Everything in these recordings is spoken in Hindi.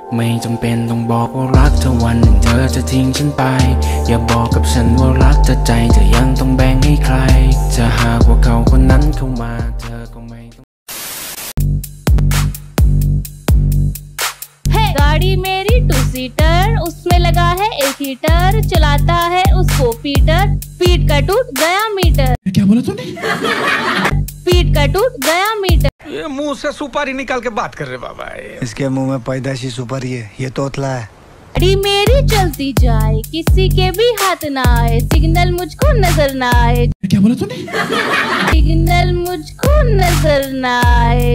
ไม่จำเป็นต้องบอกว่ารักเธอวันหนึ่งเธอจะทิ้งฉันไปอย่าบอกกับฉันว่ารักเธอใจเธอยังต้องแบ่งให้ใครจะหากว่าเขาคนนั้นเข้ามาเธอก็ไม่ต้อง गाड़ी मेरी टू सीटर उसमें लगा है एक हीटर चलाता है उसको पीटर पीट का टूट गया मीटर। क्या बोला तूने? पीट का टूट गया मीटर। ये मुंह से सुपारी निकाल के बात कर रहे बाबा। इसके मुंह में पैदाशी सुपारी है, ये तोतला है। गाड़ी मेरी चलती जाए किसी के भी हाथ ना आए सिग्नल मुझको नजर ना आए। क्या बोला तूने? सिग्नल मुझको नजर ना आए।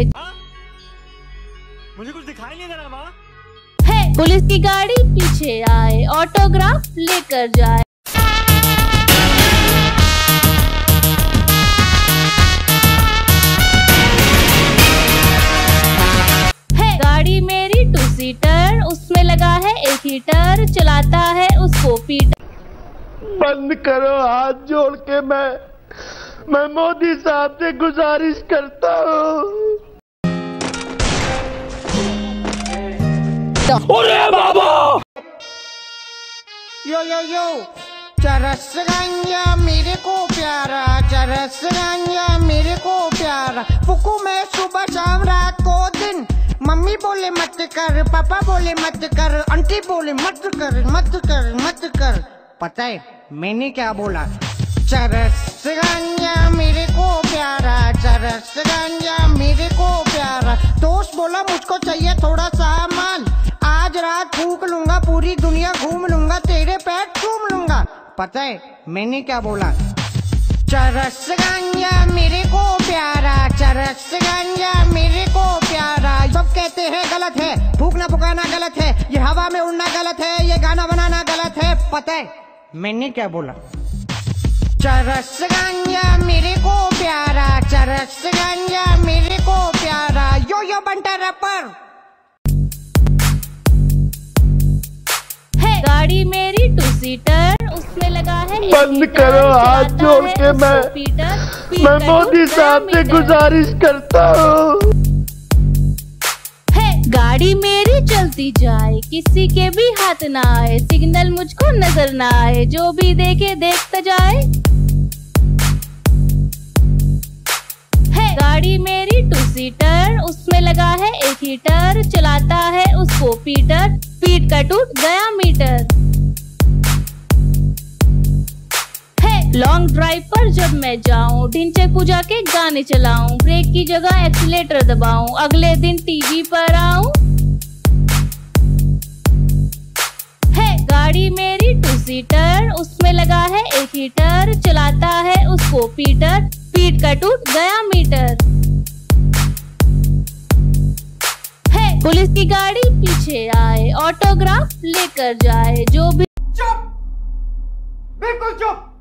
मुझे कुछ दिखाई नहीं दे रहा माँ। है पुलिस की गाड़ी पीछे आए ऑटोग्राफ लेकर जाए। है गाड़ी मेरी टू सीटर उसमें लगा है एक हीटर चलाता है उसको पीटर। बंद करो हाथ जोड़ के मैं मोदी साहब से गुजारिश करता हूँ। अरे बाबा यो चरस गंजा मेरे को प्यारा चरस गंजा मेरे को प्यारा फुकू मैं सुबह शाम रात को दिन मम्मी बोले मत कर पापा बोले मत कर आंटी बोले मत कर मत कर मत कर। पता है मैंने क्या बोला? चरस गंजा मेरे को प्यारा चरस गंजा मेरे को प्यारा। दोस्त बोला मुझको चाहिए थोड़ा सा माल आज रात फूक लूंगा पूरी दुनिया घूम लूंगा तेरे पैर चूम लूंगा। पता है मैंने क्या बोला? चरस गंजा मेरे को प्यारा चरस गंजा मेरे को प्यारा। सब कहते हैं गलत है फूकना फुकाना गलत है ये हवा में उड़ना गलत है ये गाना बनाना गलत है। पता है मैंने क्या बोला? चरस गंजा मेरे को प्यारा चरस गंजा मेरे को प्यारा। यो बंटा रैपर। है गाड़ी मेरी टू सीटर उसमें लगा है बंद करो हाथ जोड़ के मैं मोदी साहब से गुजारिश करता हूँ। है गाड़ी मेरी चलती जाए किसी के भी हाथ ना आए सिग्नल मुझको नजर ना आए जो भी देखे देखता जाए। है गाड़ी मेरी टू सीटर उसमें लगा है एक हीटर चलाता है उसको पीटर पीट का टूट गया मीटर। है लॉन्ग ड्राइव पर जब मैं जाऊं ढिंचे पूजा के गाने चलाऊं ब्रेक की जगह एक्सीलेटर दबाऊं अगले दिन टीवी पर आऊं। है गाड़ी मेरी टू सीटर उसमें लगा है एक हीटर चलाता है उसको पीटर पीट का टूट गया मीटर। है पुलिस की गाड़ी पीछे आए ऑटोग्राफ लेकर जाए जो भी। चुप बिल्कुल चुप।